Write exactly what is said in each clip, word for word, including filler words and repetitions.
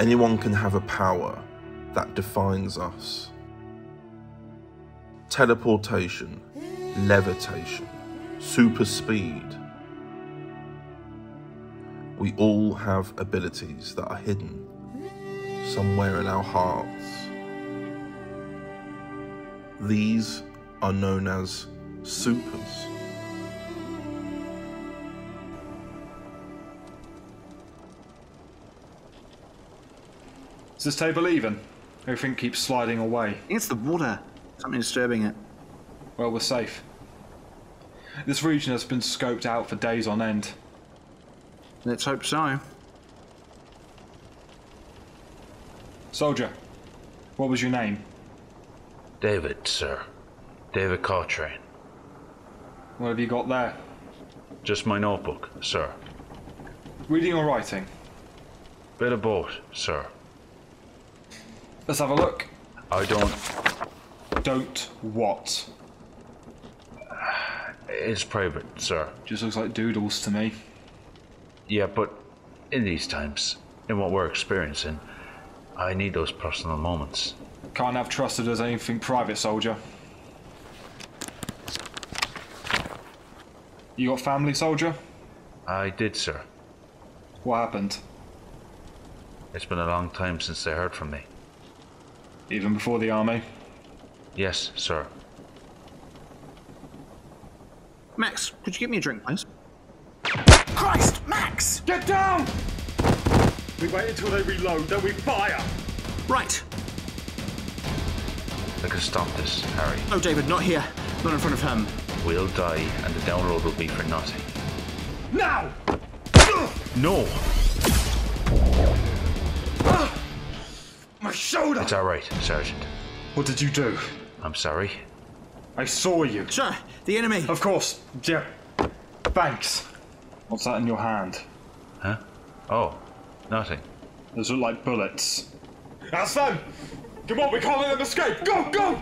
Anyone can have a power that defines us. Teleportation, levitation, super speed. We all have abilities that are hidden somewhere in our hearts. These are known as supers. Is this table even? Everything keeps sliding away. It's the water. Something disturbing it. Well, we're safe. This region has been scoped out for days on end. Let's hope so. Soldier, what was your name? David, sir. David Cochrane. What have you got there? Just my notebook, sir. Reading or writing? Bit of both, sir. Let's have a look. I don't... Don't what? It's private, sir. Just looks like doodles to me. Yeah, but in these times, in what we're experiencing, I need those personal moments. Can't have trusted as anything private, soldier. You got family, soldier? I did, sir. What happened? It's been a long time since they heard from me. Even before the army? Yes, sir. Max, could you give me a drink, please? Christ, Max! Get down! We wait until they reload, then we fire! Right. I can stop this, Harry. Oh, David, not here. Not in front of him. We'll die, and the download will be for nothing. Now! No! My shoulder! It's alright, Sergeant. What did you do? I'm sorry. I saw you. Sir, the enemy. Of course. Yeah. Thanks. What's that in your hand? Huh? Oh, nothing. Those look like bullets. That's them! Come on, we can't let them escape! Go, go!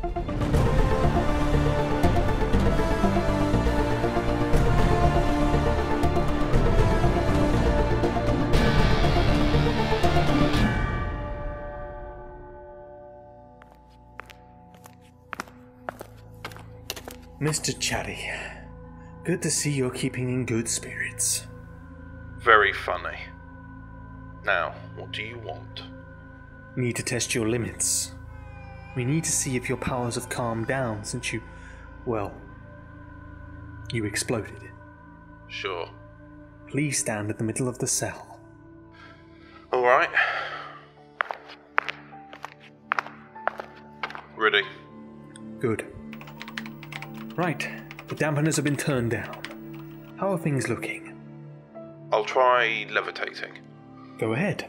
Mister Chaddie, good to see you're keeping in good spirits. Very funny. Now, what do you want? Need to test your limits. We need to see if your powers have calmed down since you, well, you exploded. Sure. Please stand in the middle of the cell. Alright. Ready. Good. Right, the dampeners have been turned down. How are things looking? I'll try levitating. Go ahead.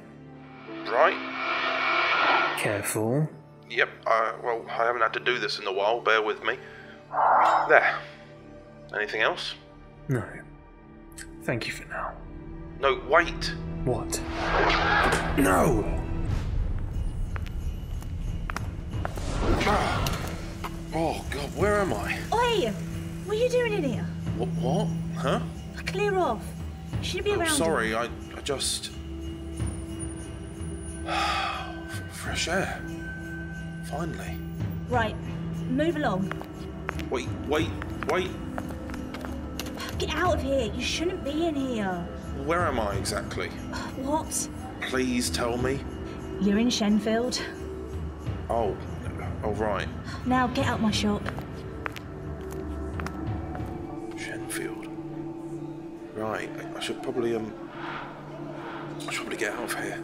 Right? Careful. Yep, uh, well, I haven't had to do this in a while, bear with me. There. Anything else? No. Thank you for now. No, wait! What? No! Oh, God, where am I? Oi! What are you doing in here? What? What? Huh? Clear off. You shouldn't be Oh, around. sorry, I, I just... Fresh air. Finally. Right, move along. Wait, wait, wait. Get out of here. You shouldn't be in here. Where am I exactly? What? Please tell me. You're in Shenfield. Oh, oh right. Now get out my shop. Shenfield. Right, I, I should probably, um... I should probably get out of here.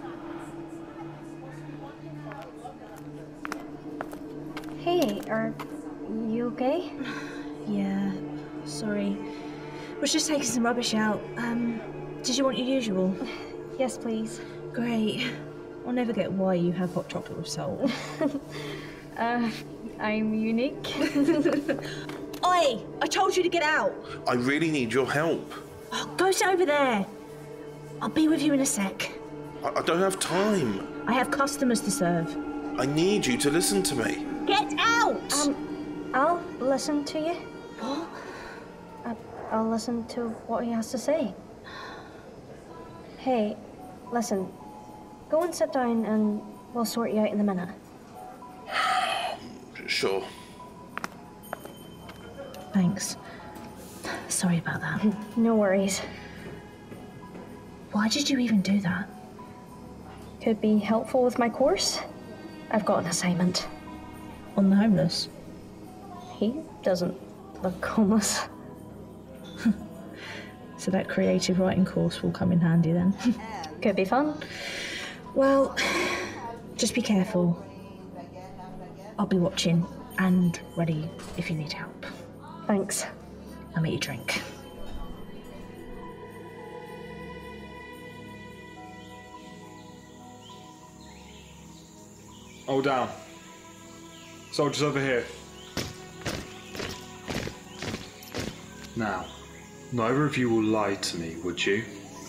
Hey, are you okay? Yeah, sorry. Was just taking some rubbish out. Um, did you want your usual? Yes, please. Great. I'll never get why you have hot chocolate with salt. uh, I'm unique. Oi! I told you to get out! I really need your help. Oh, go sit over there. I'll be with you in a sec. I, I don't have time. I have customers to serve. I need you to listen to me. Get out! Um, I'll listen to you. What? I, I'll listen to what he has to say. Hey, listen. Go and sit down and we'll sort you out in a minute. Sure. Thanks. Sorry about that. No worries. Why did you even do that? Could be helpful with my course. I've got an assignment. On the homeless? He doesn't look homeless. So that creative writing course will come in handy then. Could be fun. Well, just be careful. I'll be watching and ready if you need help. Thanks. I'll make you drink. Hold down. Soldiers over here. Now, neither of you will lie to me, would you?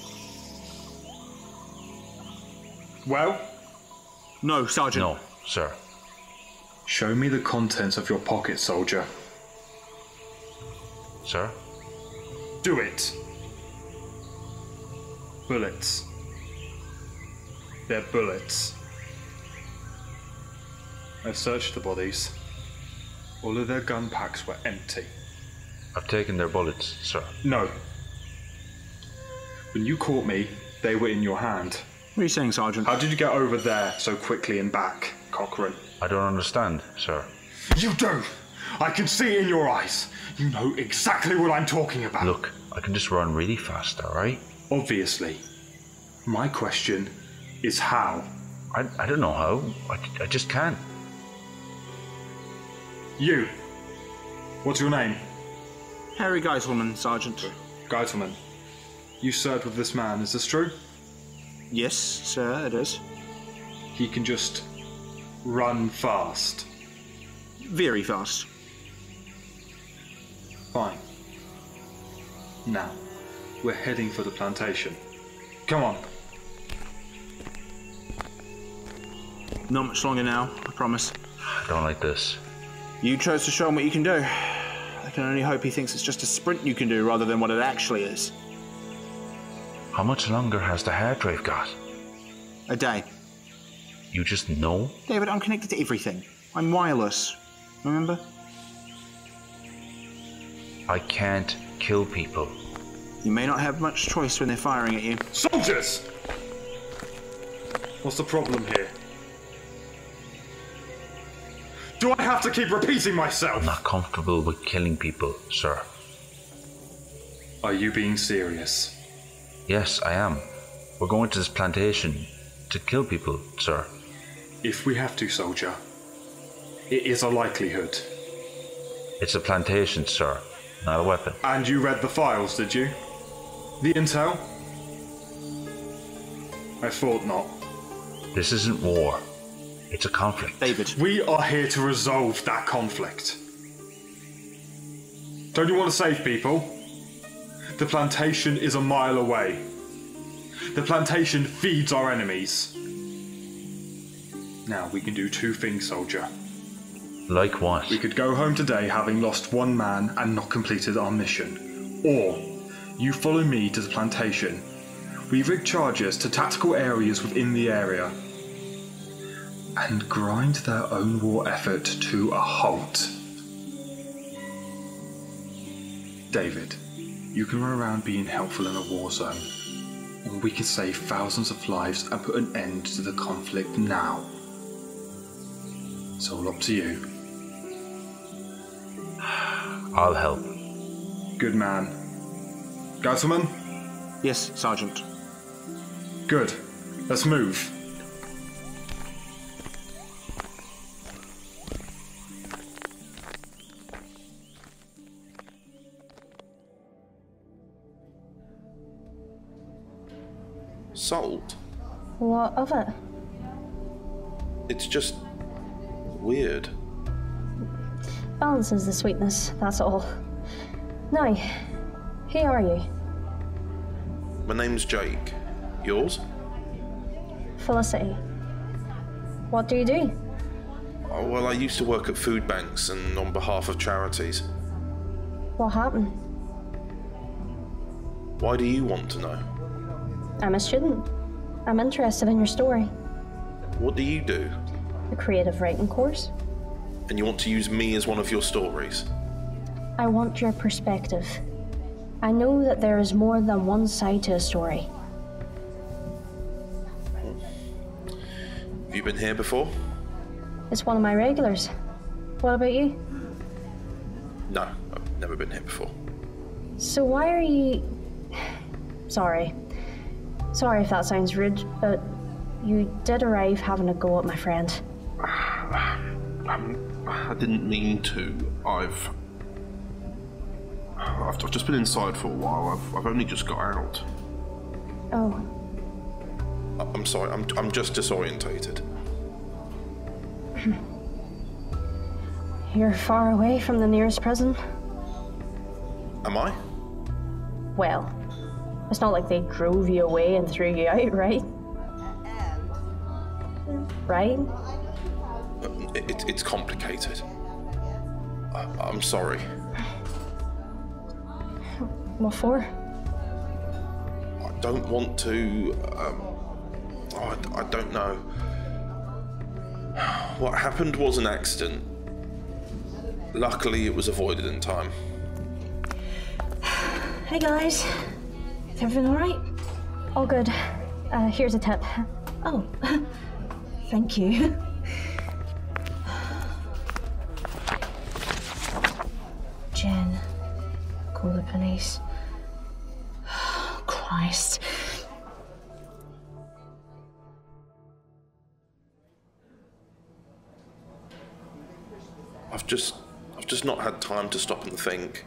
Well? No, Sergeant. No, sir. Show me the contents of your pocket, soldier. Sir? Do it. Bullets. They're bullets. I've searched the bodies. All of their gun packs were empty. I've taken their bullets, sir. No. When you caught me, they were in your hand. What are you saying, Sergeant? How did you get over there so quickly and back, Cochrane? I don't understand, sir. You do! I can see it in your eyes. You know exactly what I'm talking about. Look, I can just run really fast, alright? Obviously. My question is how? I, I don't know how. I, I just can't. You. What's your name? Harry Gitelman, Sergeant. Gitelman. You served with this man, is this true? Yes, sir, it is. He can just run fast. Very fast. Fine. Now, we're heading for the plantation. Come on. Not much longer now, I promise. I don't like this. You chose to show him what you can do. I can only hope he thinks it's just a sprint you can do rather than what it actually is. How much longer has the hard drive got? A day. You just know? David, I'm connected to everything. I'm wireless. Remember? I can't kill people. You may not have much choice when they're firing at you. Soldiers! What's the problem here? Do I have to keep repeating myself? I'm not comfortable with killing people, sir. Are you being serious? Yes, I am. We're going to this plantation to kill people, sir. If we have to, soldier, it is a likelihood. It's a plantation, sir, not a weapon. And you read the files, did you? The intel? I thought not. This isn't war. It's a conflict. David. We are here to resolve that conflict. Don't you want to save people? The plantation is a mile away. The plantation feeds our enemies. Now we can do two things, soldier. Like what? We could go home today having lost one man and not completed our mission. Or you follow me to the plantation. We rig charges to tactical areas within the area and grind their own war effort to a halt. David, you can run around being helpful in a war zone, or we can save thousands of lives and put an end to the conflict now. It's all up to you. I'll help. Good man. Gitelman? Yes, Sergeant. Good. Let's move. Salt? What of it? It's just weird. Balances the sweetness, that's all. Now, who are you? My name's Jake. Yours? Felicity. What do you do? Oh, well, I used to work at food banks and on behalf of charities. What happened? Why do you want to know? I'm a student. I'm interested in your story. What do you do? A creative writing course. And you want to use me as one of your stories? I want your perspective. I know that there is more than one side to a story. Have you been here before? It's one of my regulars. What about you? No, I've never been here before. So why are you... Sorry. Sorry if that sounds rude, but you did arrive having a go at my friend. Um, I didn't mean to. I've... I've, I've just been inside for a while. I've, I've only just got out. Oh. I'm sorry, I'm, I'm just disorientated. You're far away from the nearest prison? Am I? Well, it's not like they drove you away and threw you out, right? Right? It, it, it's complicated. I, I'm sorry. What for? I don't want to... Um, oh, I, I don't know. What happened was an accident. Luckily, it was avoided in time. Hey guys, is everything alright? All good. Uh, here's a tip. Oh, thank you. Jen, call the police. Christ. I've just... I've just not had time to stop and think.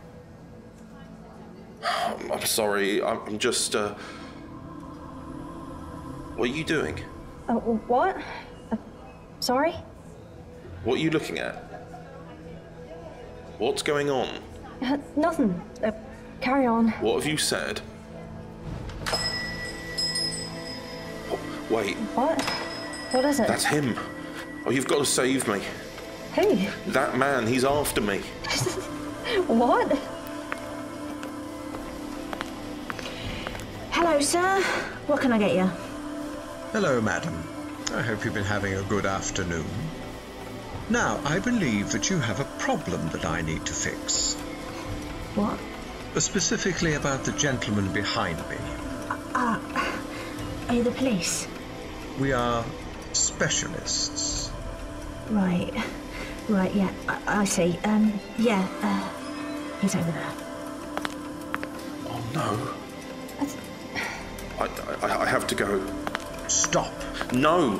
I'm, I'm sorry, I'm, I'm just, uh... What are you doing? Uh, what? Uh, sorry? What are you looking at? What's going on? Uh, nothing. Uh, carry on. What have you said? Oh, wait. What? What is it? That's him. Oh, you've got to save me. Who? That man, he's after me. What? Hello, sir. What can I get you? Hello, madam. I hope you've been having a good afternoon. Now, I believe that you have a problem that I need to fix. What? Specifically about the gentleman behind me. Ah, uh, are you the police? We are specialists. Right. Right, yeah, I, I see. Um, yeah, uh, he's over there. Oh, no. I, I, I have to go. Stop. No.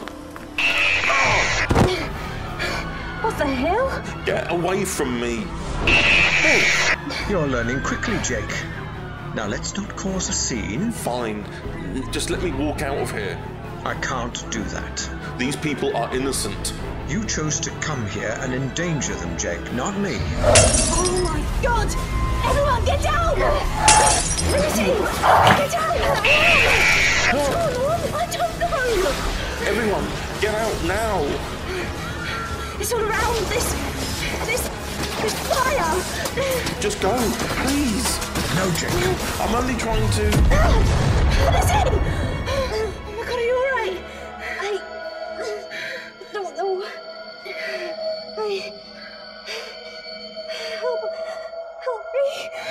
What the hell? Get away from me. Oh, you're learning quickly, Jake. Now let's not cause a scene. Fine. Just let me walk out of here. I can't do that. These people are innocent. You chose to come here and endanger them, Jake, not me. Oh my God! Everyone, get down! Felicity, get down! What's going on? I don't know. Everyone, get out now. It's all around. This, this, this fire. Just go, please. No, Jake. I'm only trying to... Felicity! Oh my God, are you all right? I don't know. I... Help, help me.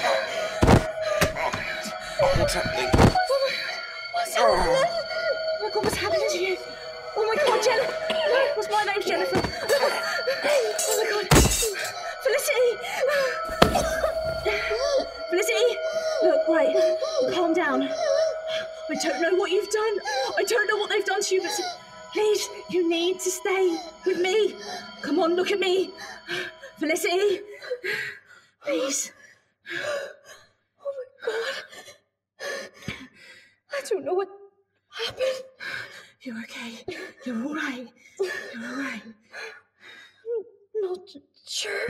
Oh, what's happening? What's happening? Oh my God, what's happening to you? Oh my God, Jen. What's my name, Jennifer? Oh my God. Felicity. Felicity. Look, right. Calm down. I don't know what you've done. I don't know what they've done to you, but please, you need to stay with me. Come on, look at me. Felicity. Please. Oh my God. I don't know what happened. You're okay. You're all right. You're all right. I'm not sure.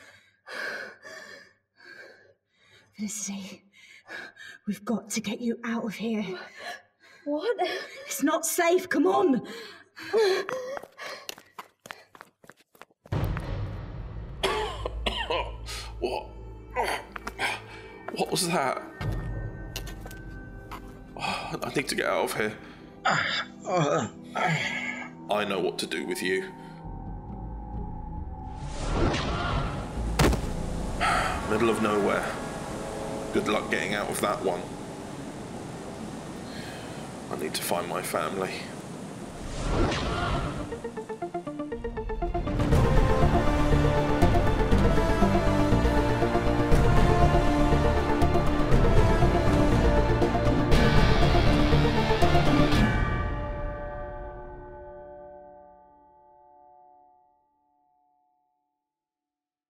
Felicity, we've got to get you out of here. What? It's not safe. Come on. What? What was that? Oh, I need to get out of here. I know what to do with you. Middle of nowhere. Good luck getting out of that one. I need to find my family.